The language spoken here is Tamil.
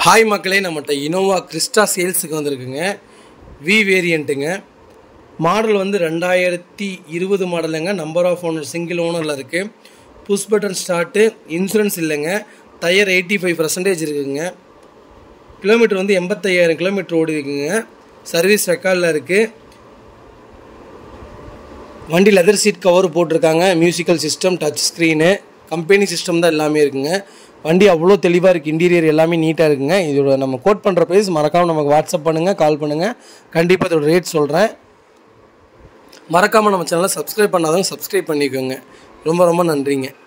ஹாய் மக்களே, நம்மகிட்ட இனோவா கிறிஸ்டா சேல்ஸுக்கு வந்திருக்குங்க. வி வேரியண்ட்டுங்க. மாடல் வந்து 2020 மாடலுங்க. நம்பர் ஆஃப் ஓனர் சிங்கிள் ஓனரில் இருக்குது. Push button start. இன்சூரன்ஸ் இல்லைங்க. டயர் 85% இருக்குங்க. கிலோமீட்டர் வந்து 85,000 கிலோமீட்டர் ஓடி இருக்குங்க. சர்வீஸ் ரெக்கார்டில் இருக்குது. வண்டி லெதர் சீட் கவர் போட்டிருக்காங்க. Musical system, touch screen, company system தான் எல்லாமே இருக்குங்க. வண்டி அவ்வளோ தெளிவாக இருக்குது. இன்டீரியர் எல்லாமே நீட்டாக இருக்குங்க. இதோட நம்ம கோட் பண்ணுற ப்ரைஸ் மறக்காமல் நமக்கு வாட்ஸ்அப் பண்ணுங்கள், கால் பண்ணுங்கள். கண்டிப்பாக இதோட ரேட் சொல்கிறேன். மறக்காமல் நம்ம சேனலை சப்ஸ்கிரைப் பண்ணாதவங்க சப்ஸ்கிரைப் பண்ணிக்கோங்க. ரொம்ப ரொம்ப நன்றிங்க.